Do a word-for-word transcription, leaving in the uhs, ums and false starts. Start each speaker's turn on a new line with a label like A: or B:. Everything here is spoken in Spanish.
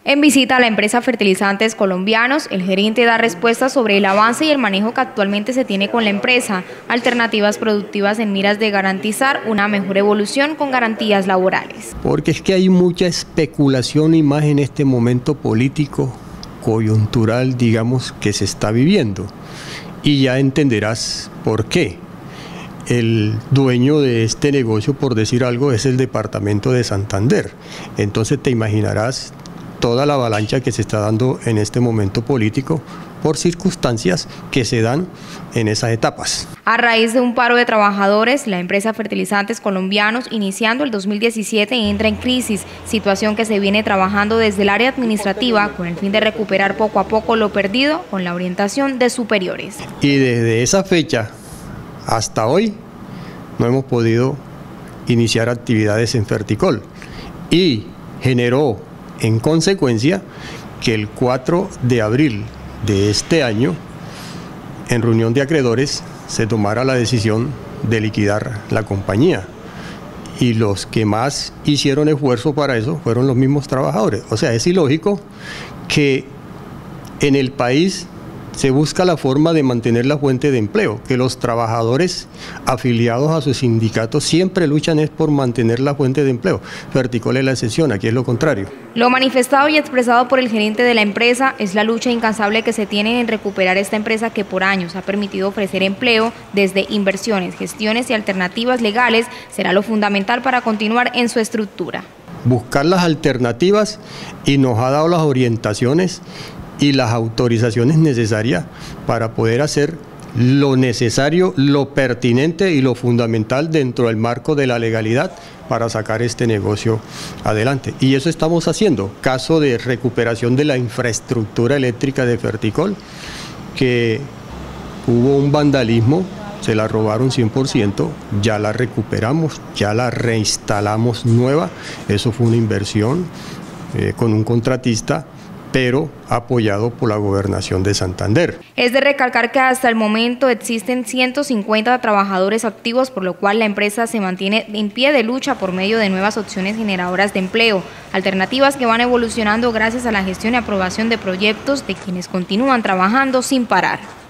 A: En visita a la empresa Fertilizantes Colombianos, el gerente da respuestas sobre el avance y el manejo que actualmente se tiene con la empresa, alternativas productivas en miras de garantizar una mejor evolución con garantías laborales.
B: Porque es que hay mucha especulación y más en este momento político, coyuntural, digamos, que se está viviendo. Y ya entenderás por qué. El dueño de este negocio, por decir algo, es el departamento de Santander. Entonces te imaginarás toda la avalancha que se está dando en este momento político por circunstancias que se dan en esas etapas.
A: A raíz de un paro de trabajadores, la empresa Fertilizantes Colombianos, iniciando el dos mil diecisiete, entra en crisis, situación que se viene trabajando desde el área administrativa con el fin de recuperar poco a poco lo perdido con la orientación de superiores.
B: Y desde esa fecha hasta hoy no hemos podido iniciar actividades en Ferticol y generó en consecuencia que el cuatro de abril de este año, en reunión de acreedores, se tomara la decisión de liquidar la compañía. Y los que más hicieron esfuerzo para eso fueron los mismos trabajadores. O sea, es ilógico que en el país se busca la forma de mantener la fuente de empleo, que los trabajadores afiliados a sus sindicatos siempre luchan es por mantener la fuente de empleo. Ferticol es la excepción, aquí es lo contrario.
A: Lo manifestado y expresado por el gerente de la empresa es la lucha incansable que se tiene en recuperar esta empresa que por años ha permitido ofrecer empleo desde inversiones, gestiones y alternativas legales. Será lo fundamental para continuar en su estructura.
B: Buscar las alternativas y nos ha dado las orientaciones y las autorizaciones necesarias para poder hacer lo necesario, lo pertinente y lo fundamental dentro del marco de la legalidad para sacar este negocio adelante. Y eso estamos haciendo. Caso de recuperación de la infraestructura eléctrica de Ferticol, que hubo un vandalismo, se la robaron cien por ciento, ya la recuperamos, ya la reinstalamos nueva. Eso fue una inversión eh, con un contratista, pero apoyado por la Gobernación de Santander.
A: Es de recalcar que hasta el momento existen ciento cincuenta trabajadores activos, por lo cual la empresa se mantiene en pie de lucha por medio de nuevas opciones generadoras de empleo, alternativas que van evolucionando gracias a la gestión y aprobación de proyectos de quienes continúan trabajando sin parar.